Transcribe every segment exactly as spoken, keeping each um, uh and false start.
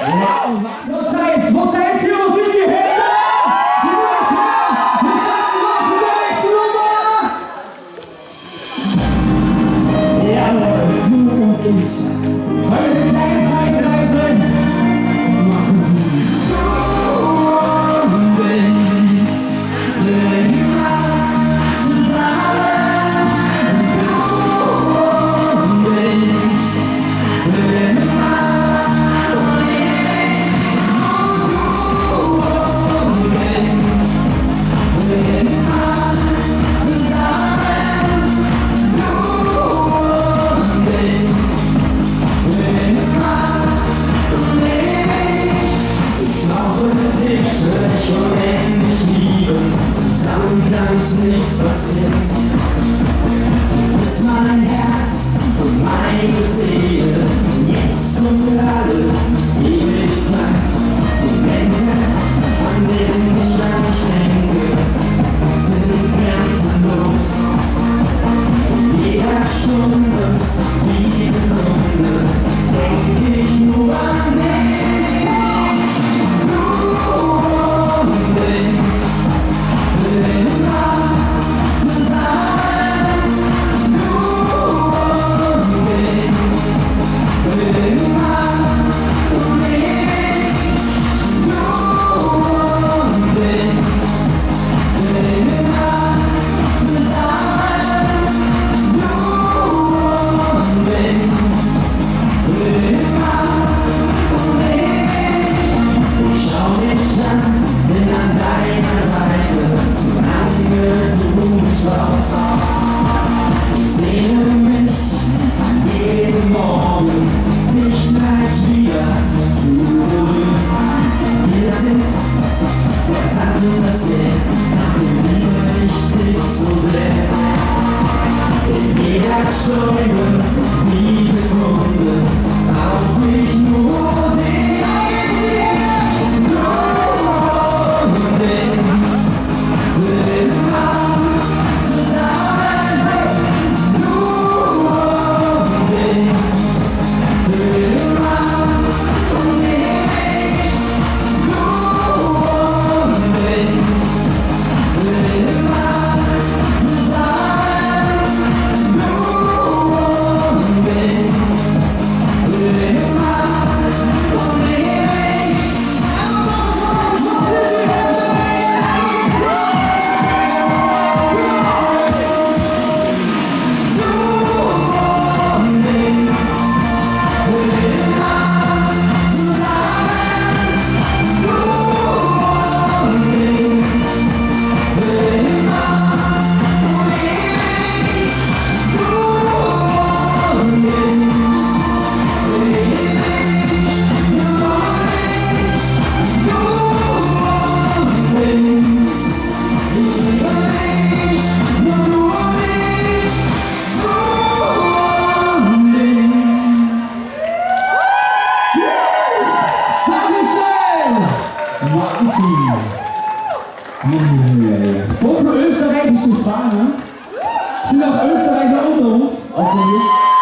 So viele österreichische Fahnen. Sind auch Österreicher unter uns? Außer wir.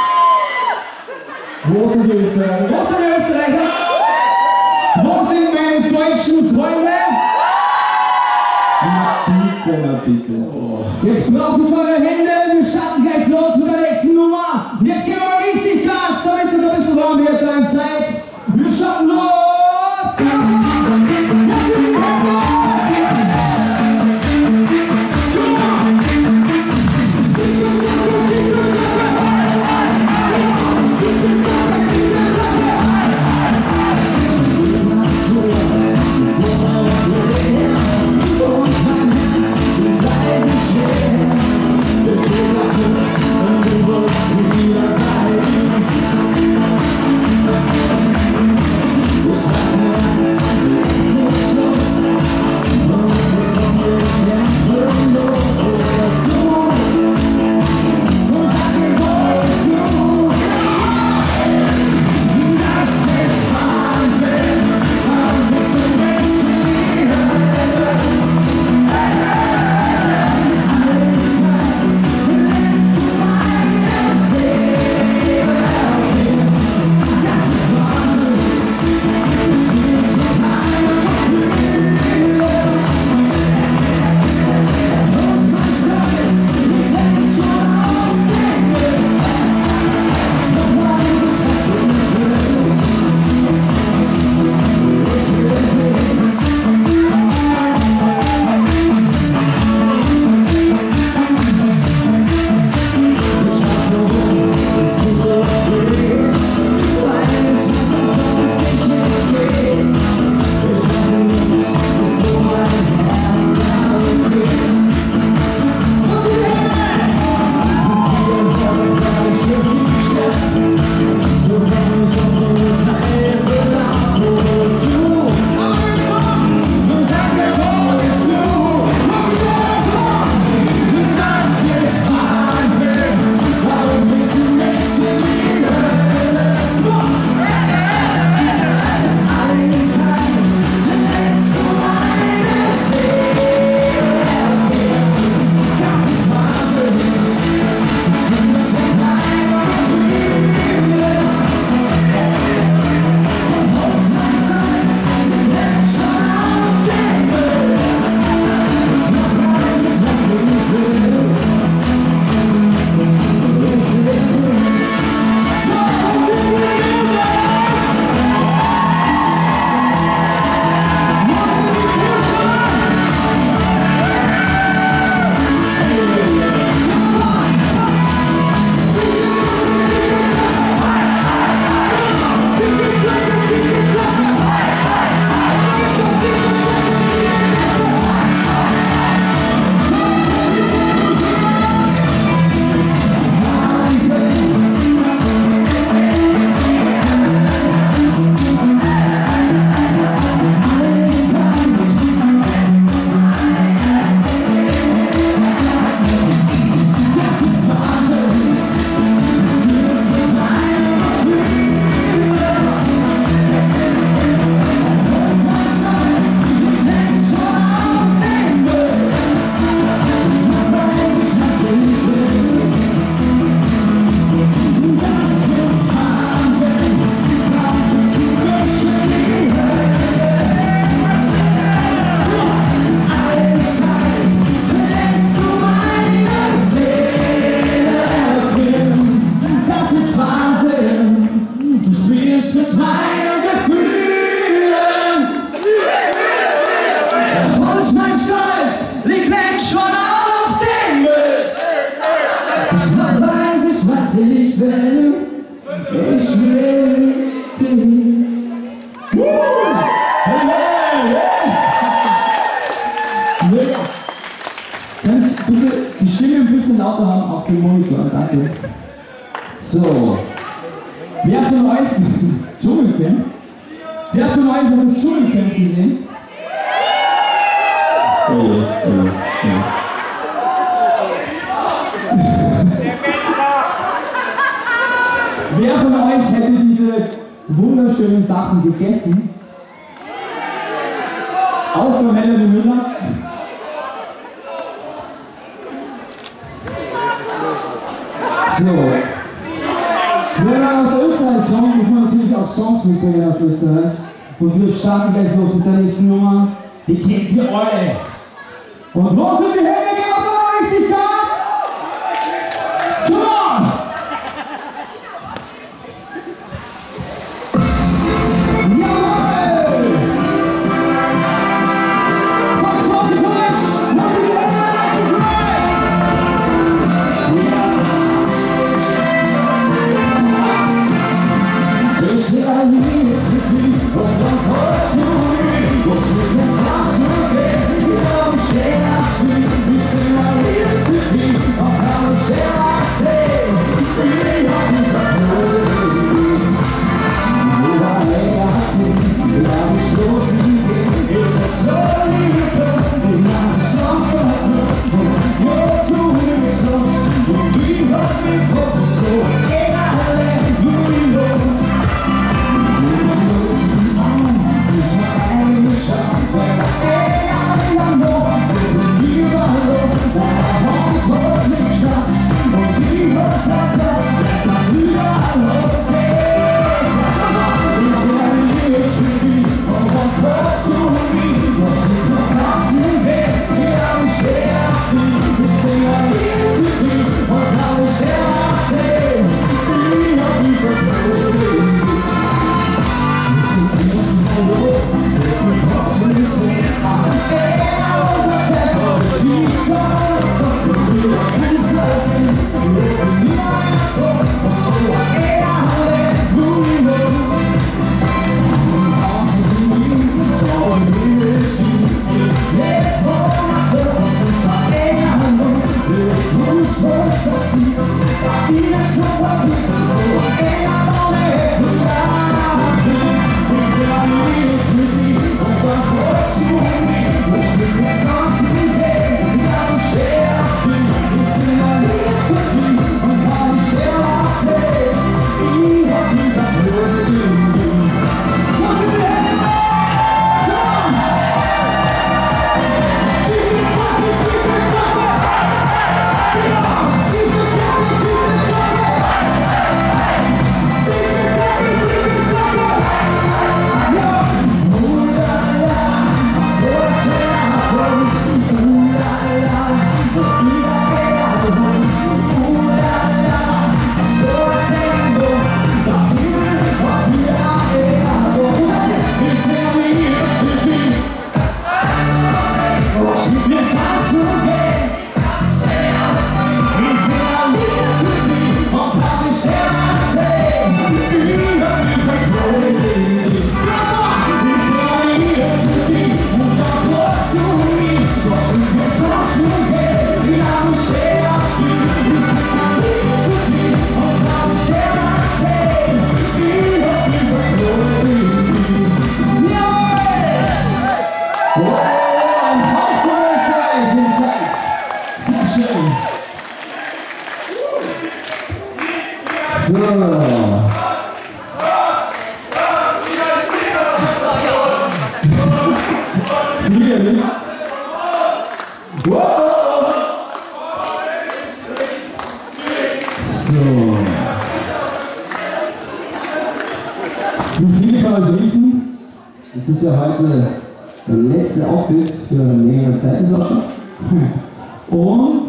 Wo sind die Österreicher? Wo sind die Österreicher? Wo sind meine deutschen Freunde? Na bitte, na bitte. Oh. Jetzt brauchen wir eure Hände. Wir starten gleich los mit der nächsten Nummer. Jetzt geben wir richtig Gas, damit es ein bisschen warm wird. Dann Zeit. Wir starten los. Bye. Kann ich bitte die Stimme ein bisschen lauter haben, auch für den Monitor? Danke. So. Wer von euch Dschungelcamp? Wer von euch hat das Dschungelcamp gesehen? Oh, oh, oh. Wer von euch hätte diese wunderschönen Sachen gegessen? Außer Melanie Müller? So. Wenn man aus Österreich kommt, muss man natürlich auch Songs mitbringen aus Österreich. Und wir starten gleich los mit der nächsten Nummer. Die kennt ihr alle. Und wo sind die Hände? Gib uns mal richtig Gas! Come on! So. Wieder, wow. So. Wie viele von euch wissen, es ist ja heute der letzte Auftritt für längere Zeit in Deutschland. Und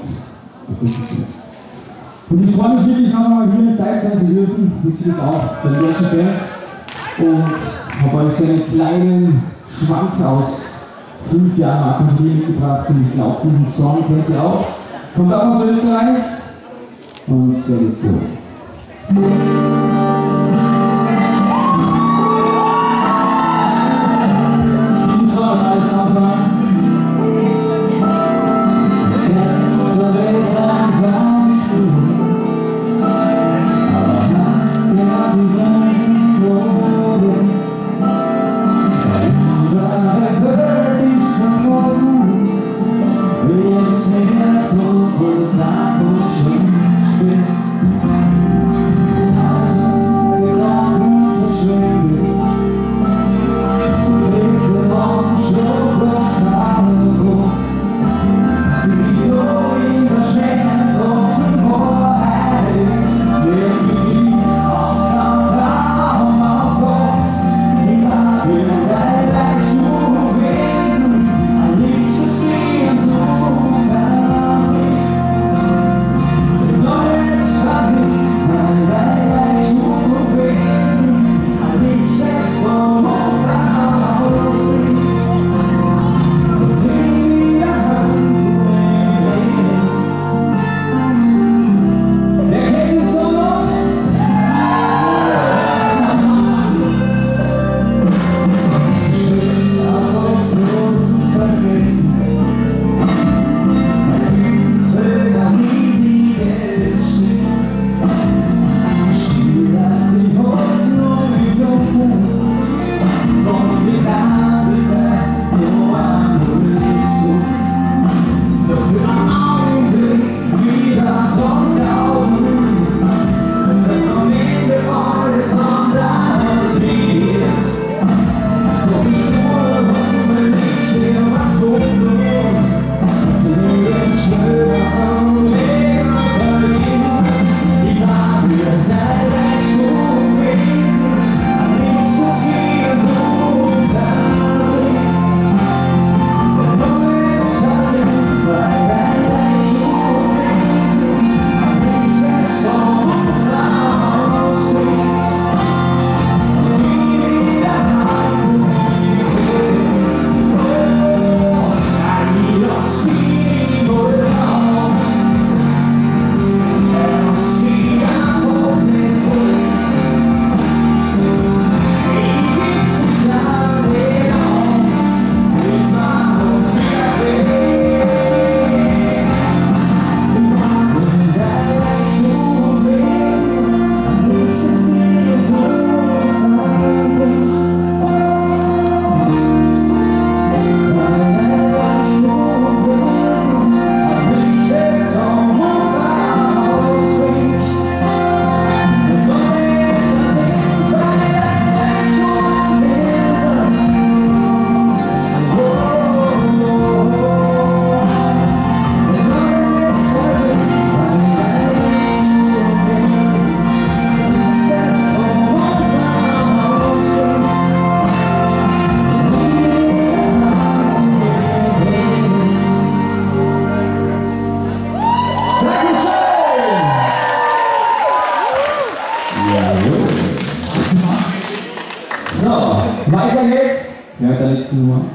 Und ich freue mich wirklich, noch mal hier in Zeit sein zu dürfen, natürlich auch bei den deutschen Fans. Und habe euch so einen kleinen Schwank aus fünf Jahren Argentinien mitgebracht. Und ich glaube, diesen Song kennt ihr auch. Kommt auch aus Österreich. Und es geht so. der nächsten Nummer.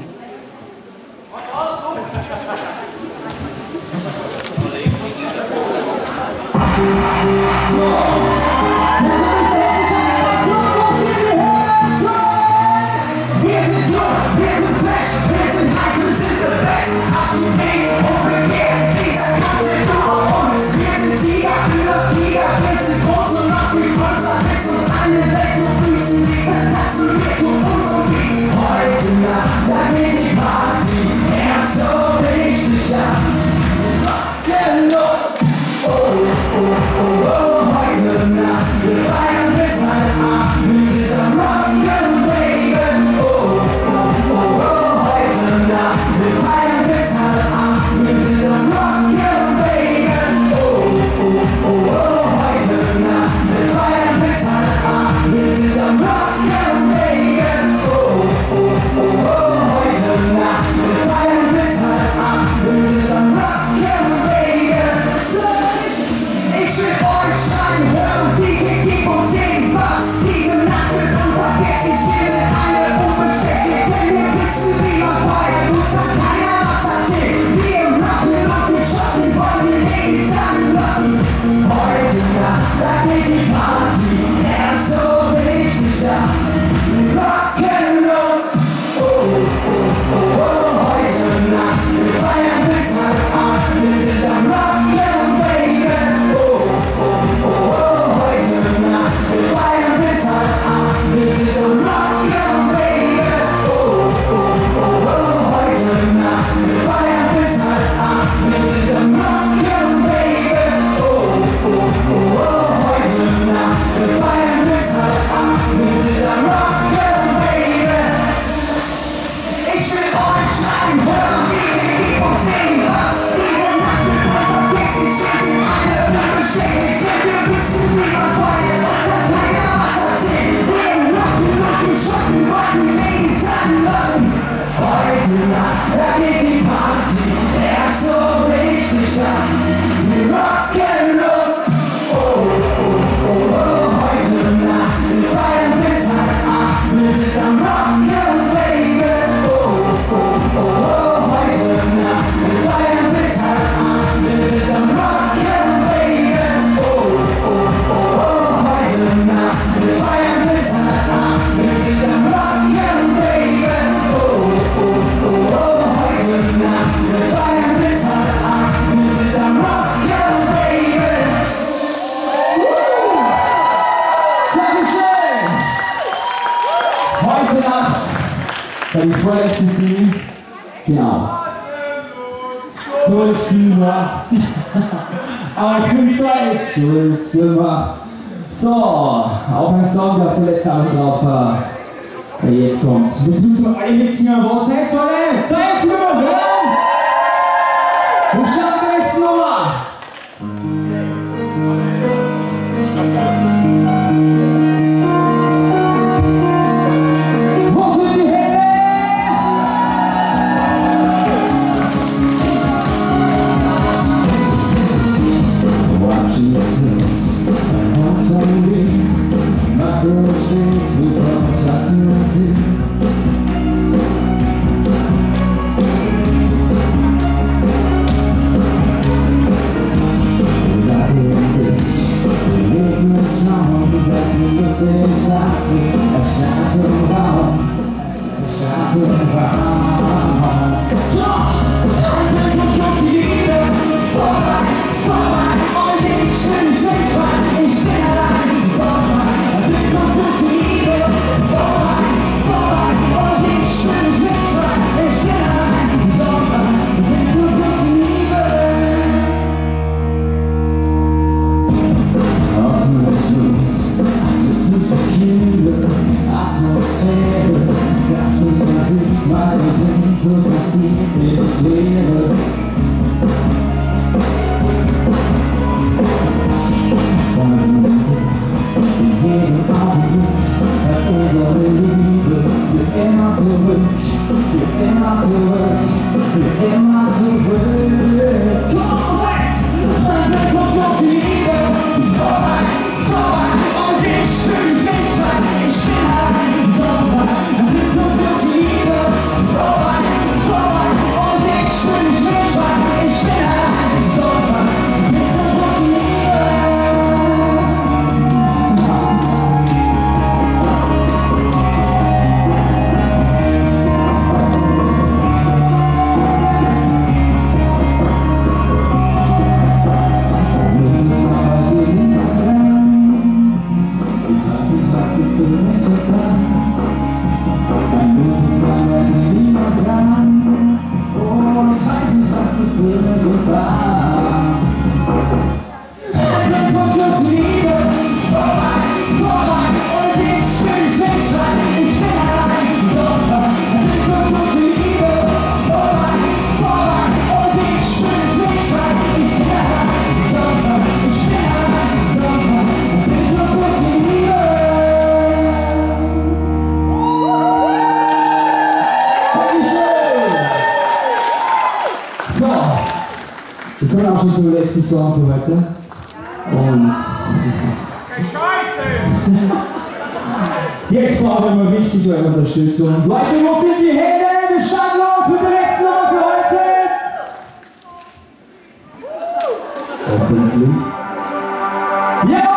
Dann vorletzten Sie, genau. Durchgemacht. Aber Künstler ist durchgemacht. So, auch ein Song, der auf der letzten Album drauf war. Der jetzt kommt. Jetzt müssen wir alle mitsingen. Wo seid ihr alle? Seid ihr hören? Und schaut die nächste Nummer. Ich bin allein, ich bin allein, ich bin allein, schon zum letzten Song für heute. Und jetzt brauchen wir mal wichtig eure Unterstützung. Leute, wo sind die Hände? Wir starten los mit der letzten Nummer für heute. Hoffentlich. Ja!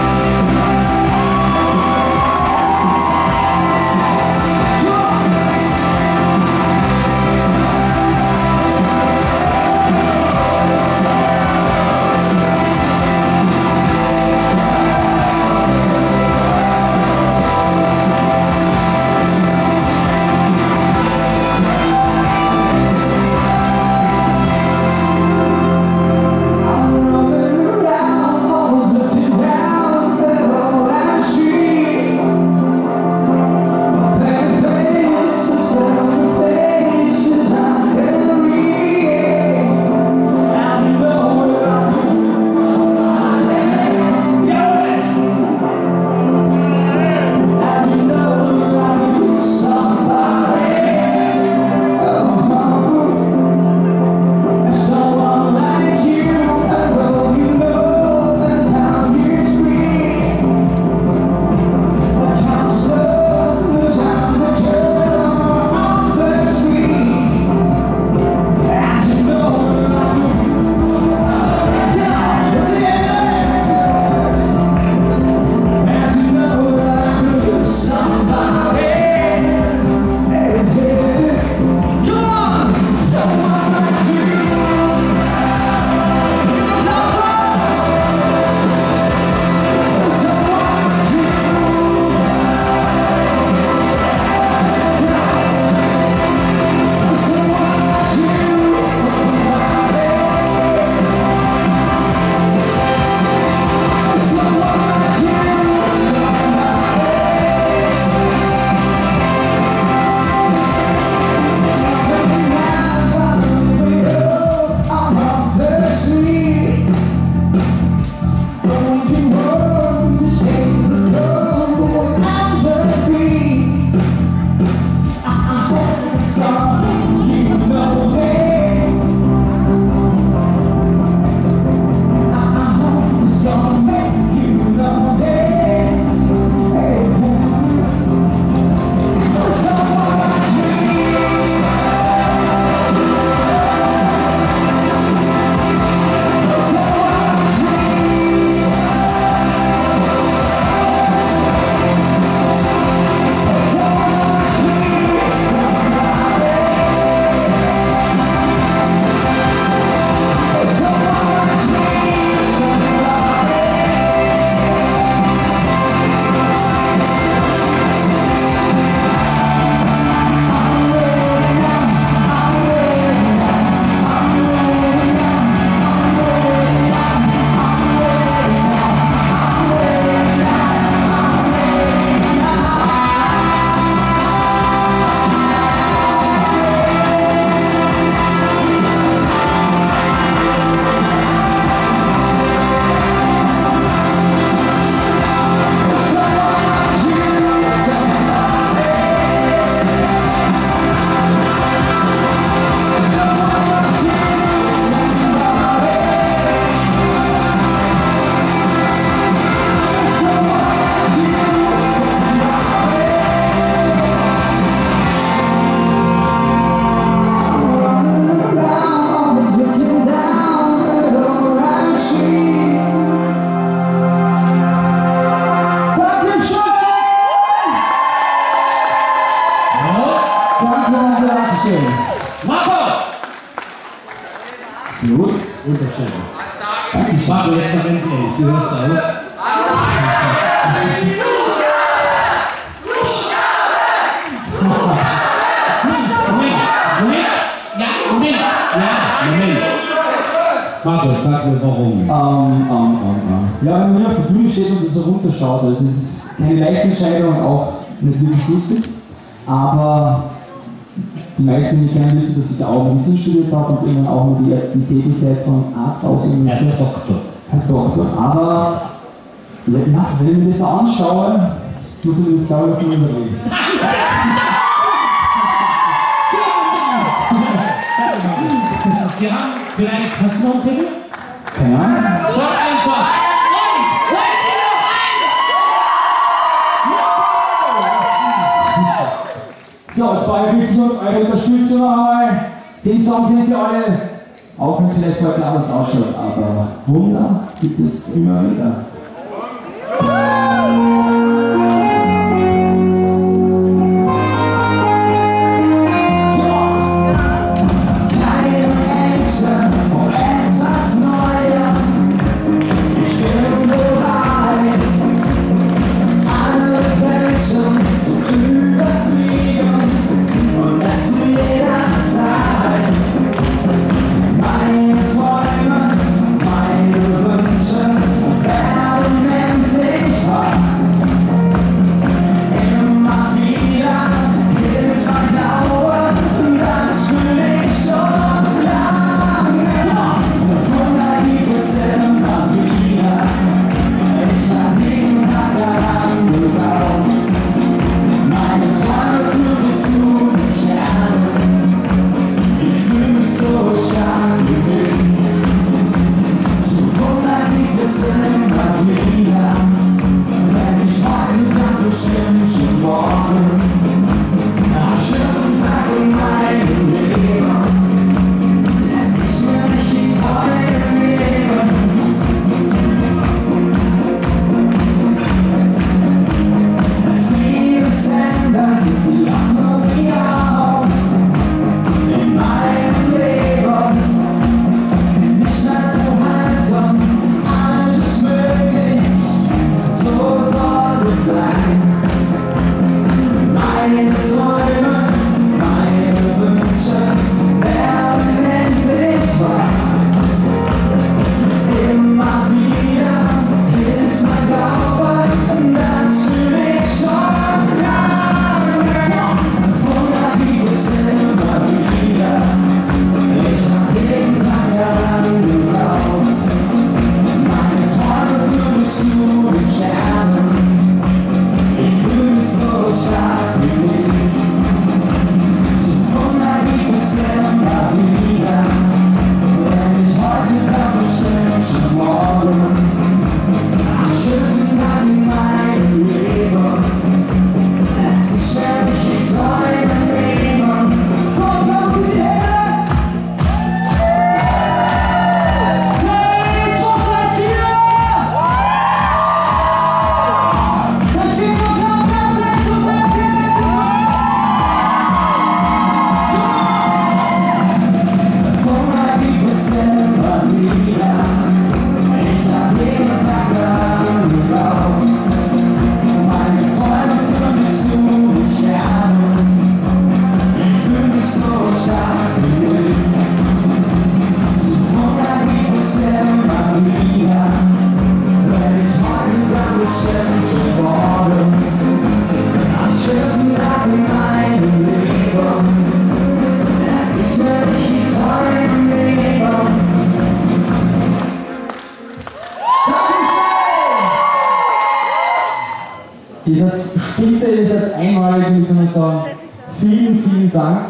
Servus. Wunderschön. Ich warte jetzt noch ganz ehrlich, du hörst auf. Moment, Moment, ja, Moment, ja, Moment. Markus, sag mir warum. Ähm, ähm, ähm, ähm. Ja, wenn man hier auf der Bühne steht und so runterschaut, also es ist keine leichte Entscheidung und auch nicht wirklich lustig, aber die meisten, die kennen, wissen, dass ich auch Medizin studiert habe und irgendwann auch die, die Tätigkeit von Arzt ausüben möchte. Herr Doktor. Herr Doktor. Aber lass, wenn ich mir das so anschaue, muss ich mir das glaube ich noch überlegen. Wir haben vielleicht, hast du noch einen Titel? Keine Ahnung. Sag einfach! So, jetzt war ich richtig und eure Unterstützung einmal. Den Song kennen Sie alle, auch wenn es vielleicht heute anders ausschaut, aber Wunder gibt es immer wieder. Dieser Spitze ist jetzt einmalig, kann ich sagen, vielen, vielen Dank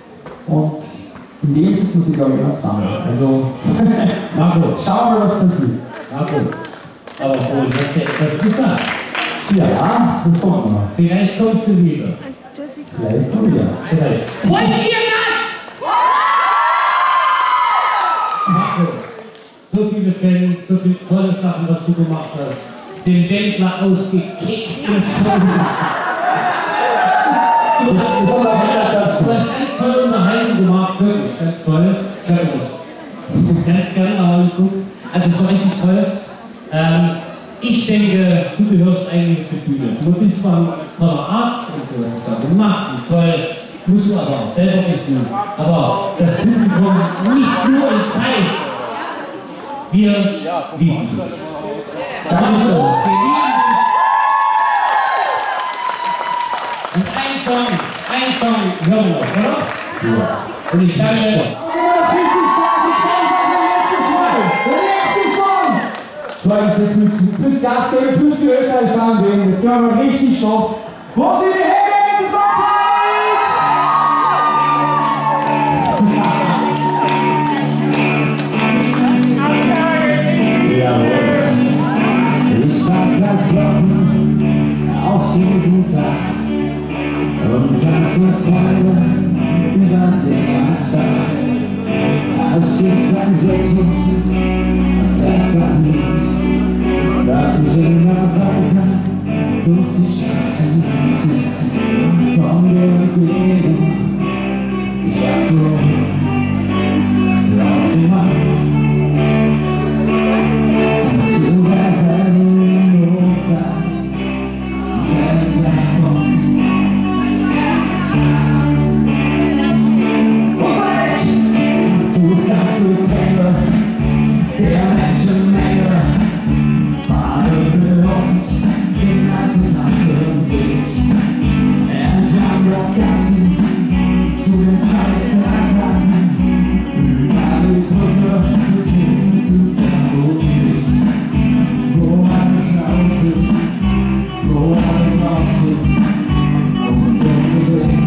und in dem sieht man sich, glaube ich, immer zusammen. Also, Marco, schauen wir mal, was passiert. Marco, aber vorhin hast du etwas gesagt. Ja, das kommt noch. Vielleicht kommst du wieder. Vielleicht kommt wieder. Vielleicht. Wollt ihr das? Marco, so viele Fans, so viele tolle Sachen, was du gemacht hast. Den Wendler ausgekickt und schon. Du hast ganz toll unterhalten gemacht, wirklich, ganz toll. Ganz gerne, aber alles gut. Also es war richtig toll. Ähm, ich denke, du gehörst eigentlich für die Bühne. Du bist zwar ein toller Arzt und du hast es auch gemacht und toll, musst du aber auch selber wissen. Aber das Publikum nicht nur in Zeit. Wir lieben dich. Danke. Und ein Song, ein Song hören wir, oder? Ja. Und ich sage, Leute, jetzt müssen wir das Gas, jetzt müssen wir Österreich fahren gehen. Jetzt werden wir richtig scharf. Wo sind die Hände? Jetzt ist noch Zeit! ist ein Rhythmus, das Herz an mich, das sich immer weiter durch die Straßen zieht. Komm, wir gehen, ich hab so rausgemacht, zu derselben Uhrzeit, selben Zeitpunkt. Der Menschenmenge waren für uns in einem anderen Weg. Entlang der Gassen zu den Zeiten erlassen, über die Brücke bis hin zu der Musik, wo alles laut ist, wo alles aussieht und wo zu gehen.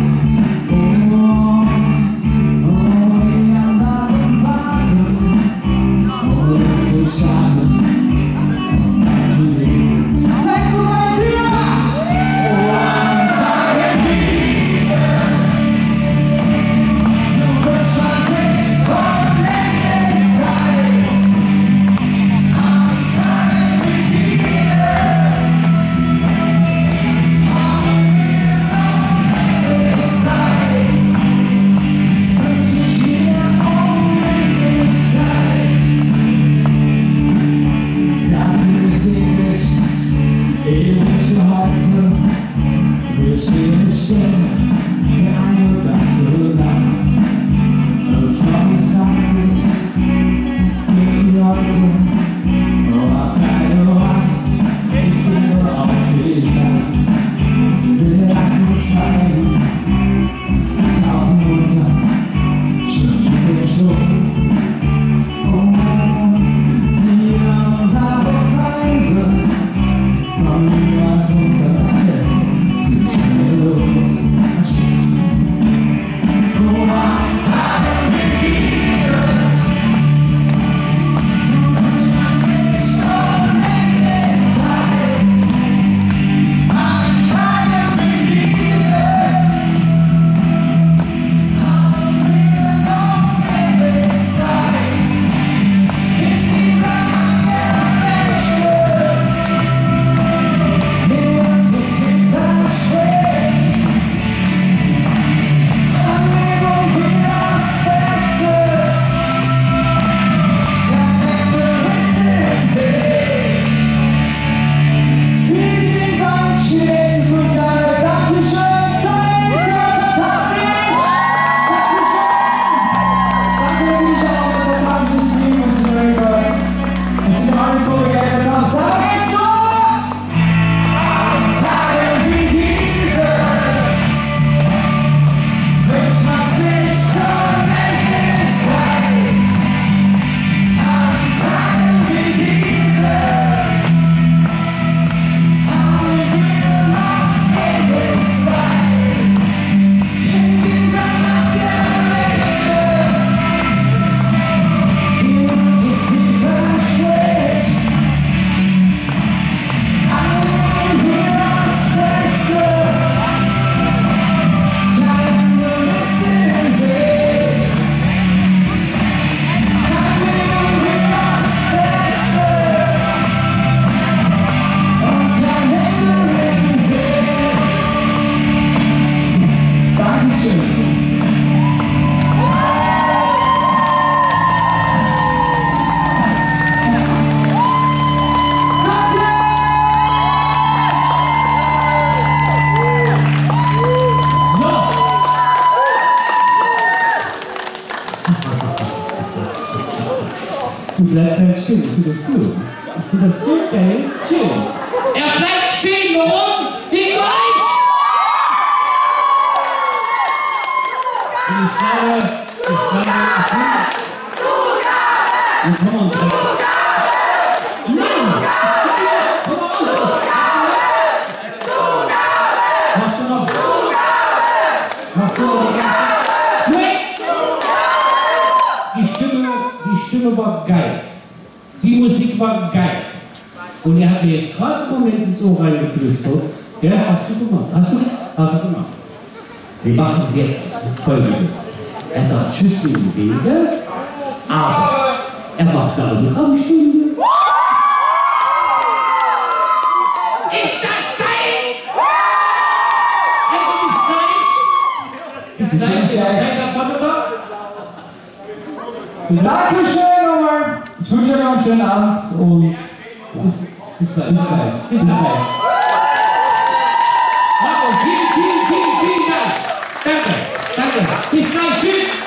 Du bleibst halt stehen, ich finde das gut. Ich finde das so geil, chill. Er bleibt stehen, warum? Wegen euch! Und ich sage, ich sage, ich will... Jetzt haben wir uns recht. Nein! Komm mal auf! Machst du noch? Machst du noch? Nein! Die Stimme, die Stimme war geil. Die Musik war geil. Und er hat mir jetzt gerade einen Moment ins Ohr reingeflüstert. Ja, hast du gemacht. Hast du? Hast du gemacht. Wir machen jetzt Folgendes. Er sagt Tschüss in die Wege. Aber er macht eine Autogrammstunde. Ist das geil? Also bis gleich. Bis gleich. Dankeschön nochmal. Ich wünsche euch noch einen schönen Abend und bis, bis gleich. Bis gleich. Bis gleich. Marco, vielen, vielen, vielen, vielen Dank. Danke, danke. Bis gleich. Tschüss.